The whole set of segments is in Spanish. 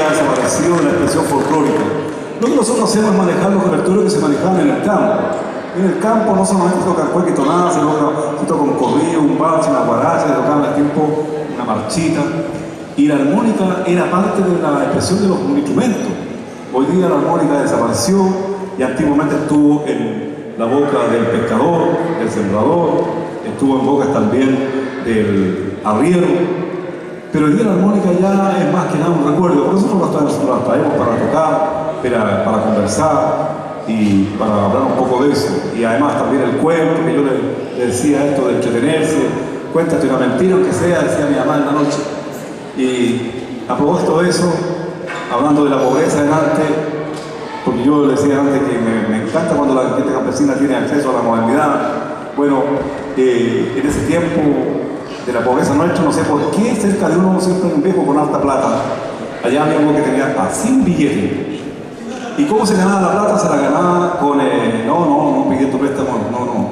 ha desaparecido de la expresión folclórica. Lo que nosotros hacemos es manejar los repertorios que se manejaban en el campo. En el campo no solamente se toca cueca y tonada, se toca un corrido, un vals, una guaracha, se tocaban al tiempo una marchita. Y la armónica era parte de la expresión de los instrumentos. Hoy día la armónica desapareció y antiguamente estuvo en la boca del pescador, del sembrador, estuvo en bocas también del arriero. Pero hoy día la armónica ya es más que nada un recuerdo. Por eso nosotros la traemos para tocar, para conversar y para hablar un poco de eso. Y además también el cuento, que yo le decía esto de entretenerse. Cuéntate una mentira, aunque sea, decía mi mamá en la noche. Y a propósito de eso, hablando de la pobreza delante, porque yo le decía antes que me encanta cuando la gente campesina tiene acceso a la modernidad. Bueno, en ese tiempo de la pobreza nuestra, no sé por qué cerca de uno siempre hay un viejo con alta plata. Allá había uno que tenía a 100 billetes. ¿Y cómo se ganaba la plata? Se la ganaba con, no pidiendo préstamos, no.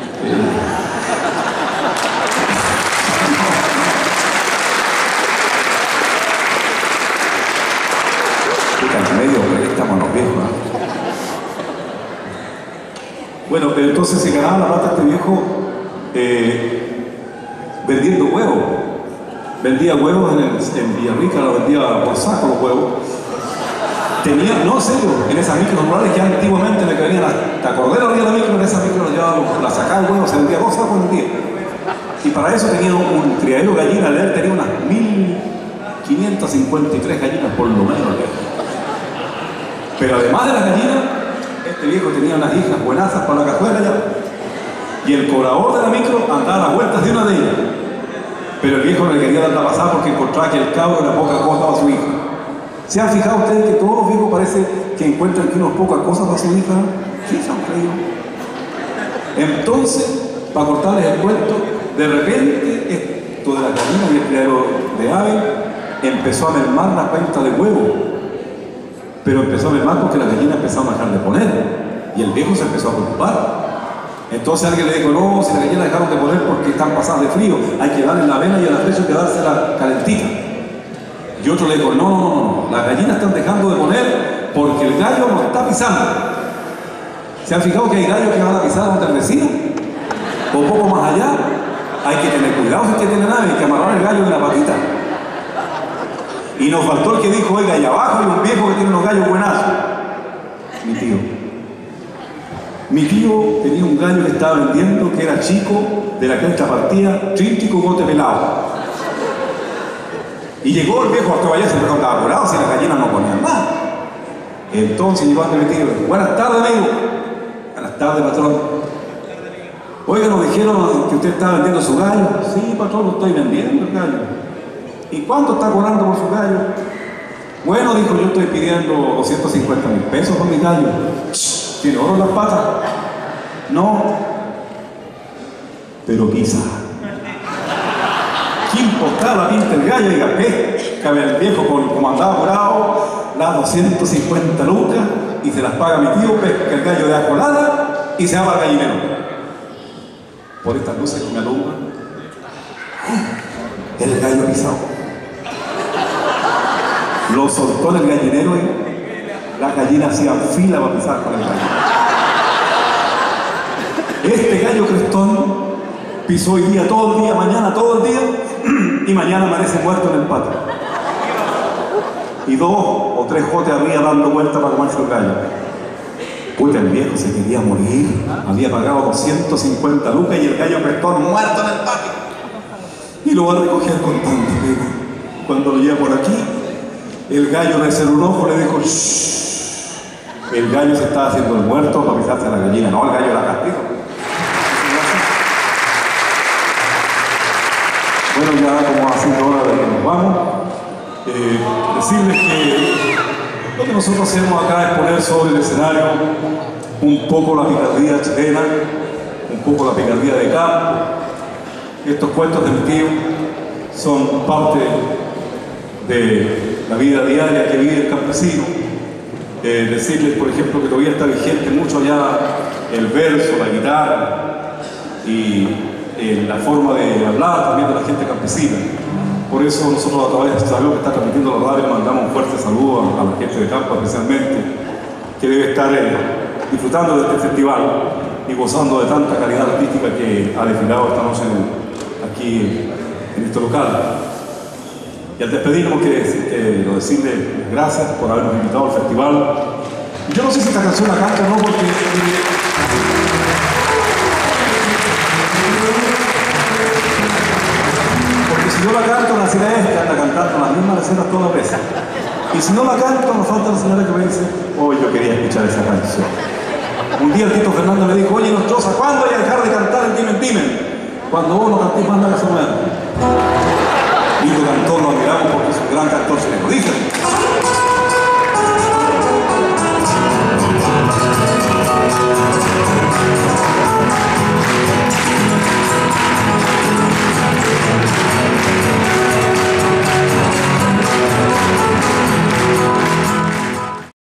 Medio préstamo los viejos, ¿no? Bueno, pero entonces se ganaba la plata este viejo vendiendo huevos. Vendía huevos en Villarrica, los vendía por saco los huevos. Tenía, no, en serio, en esas micros rurales que antiguamente le venían hasta Cordero había la micro, en esas micros la sacaba el huevo, se vendía 2 sacos en el día. Y para eso tenía un criadero de gallinas, él tenía unas 1553 gallinas por lo menos. Pero además de las gallinas, este viejo tenía unas hijas buenazas para la cajuela ya. Y el cobrador de la micro andaba a las vueltas de una de ellas. Pero el viejo no le quería dar la pasada porque encontraba que el cabro era poca cosa para su hija. ¿Se han fijado ustedes que todos los viejos parece que encuentran que uno es poca cosa para su hija? Sí, se han creído. Entonces, para cortarles el cuento, de repente esto de las gallinas y el criadero de aves empezó a mermar la cuenta de huevos. Pero empezó a mermar porque las gallinas empezaron a dejar de poner. Y el viejo se empezó a preocupar. Entonces alguien le dijo, no, si las gallinas dejaron de poner porque están pasadas de frío, hay que darle la avena y el atrecho hay que dársela calentita. Y otro le dijo, no, las gallinas están dejando de poner porque el gallo nos está pisando. ¿Se han fijado que hay gallos que van a pisar a un vecino? O un poco más allá, hay que tener cuidado si usted tiene nave, hay que amarrar el gallo de la patita. Y nos faltó el que dijo, oiga, allá abajo hay un viejo que tiene unos gallos buenazos. Mi tío. Mi tío tenía un gallo que estaba vendiendo, que era chico, de la quinta partida, tríptico bote pelado. Y llegó el viejo hasta allá, se me estaba apurado, si las gallinas no ponían nada. Entonces llegó ante mi tío, buenas tardes, amigo. Buenas tardes, patrón. Oiga, nos dijeron que usted estaba vendiendo su gallo. Sí, patrón, lo estoy vendiendo el gallo. ¿Y cuánto está cobrando por su gallo? Bueno, dijo, yo estoy pidiendo 250.000 pesos por mi gallo. ¿Tiene oro en las patas? No. Pero quizá. ¿Quién postaba la pinta el gallo? Diga, cabe el viejo como andaba apurado, da 250 lucas y se las paga mi tío, pesca el gallo de acolada y se va al gallinero. Por estas luces que me alumbran, el gallo pisado. Lo soltó en el gallinero y las gallinas hacían fila para pisar con el gallo. Este gallo crestón pisó hoy día, todo el día, mañana todo el día, y mañana amanece muerto en el patio. Y 2 o 3 jotes arriba dando vuelta para comerse el gallo. Puta, el viejo se quería morir, había pagado 250 lucas y el gallo crestón muerto en el patio. Y lo va a recoger con tanta pena. Cuando lo lleva por aquí, el gallo le cerró un ojo, le dijo, shh. El gallo se estaba haciendo el muerto para pisarse a la gallina. No, el gallo la castigo. Bueno, ya como ha sido hora de que nos vamos, decirles que lo que nosotros hacemos acá es poner sobre el escenario un poco la picardía chilena, un poco la picardía de campo. Estos cuentos de mi tío son parte de la vida diaria que vive el campesino. Decirles, por ejemplo, que todavía está vigente mucho allá el verso, la guitarra y la forma de hablar también de la gente campesina. Por eso nosotros a través de este avión que está transmitiendo la radio mandamos un fuerte fuerte saludo a la gente de Campo especialmente, que debe estar disfrutando de este festival y gozando de tanta calidad artística que ha desfilado esta noche aquí en este local. Y al despedirnos quiero decirle gracias por habernos invitado al festival. Yo no sé si esta canción la canto o no, porque si yo la canto, la señora esta anda cantando las mismas recetas todas las veces. Y si no la canto, nos falta la señora que me dice, hoy yo quería escuchar esa canción. Un día el Tito Fernández me dijo, oye, Nostroza, ¿cuándo hay a dejar de cantar el Timen Timen? Cuando vos no cantís más nada que se mueve. Y lo cantó, lo admiramos porque